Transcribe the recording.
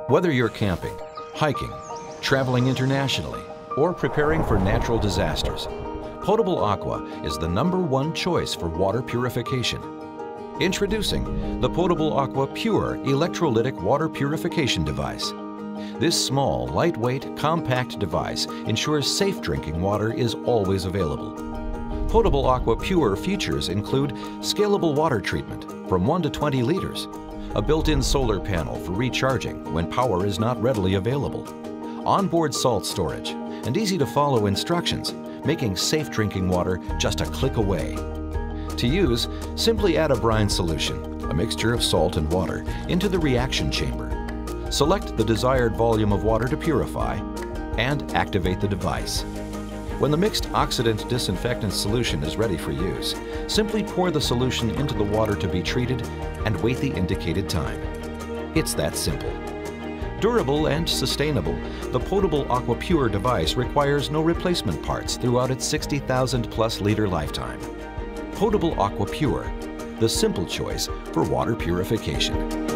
Whether you're camping, hiking, traveling internationally, or preparing for natural disasters, Potable Aqua is the #1 choice for water purification. Introducing the Potable Aqua Pure Electrolytic Water Purification Device. This small, lightweight, compact device ensures safe drinking water is always available. Potable Aqua Pure features include scalable water treatment from 1 to 20 liters, a built-in solar panel for recharging when power is not readily available, onboard salt storage, and easy-to-follow instructions, making safe drinking water just a click away. To use, simply add a brine solution, a mixture of salt and water, into the reaction chamber. Select the desired volume of water to purify and activate the device. When the mixed oxidant disinfectant solution is ready for use, simply pour the solution into the water to be treated and wait the indicated time. It's that simple. Durable and sustainable, the Potable Aqua Pure device requires no replacement parts throughout its 60,000+ liter lifetime. Potable Aqua Pure, the simple choice for water purification.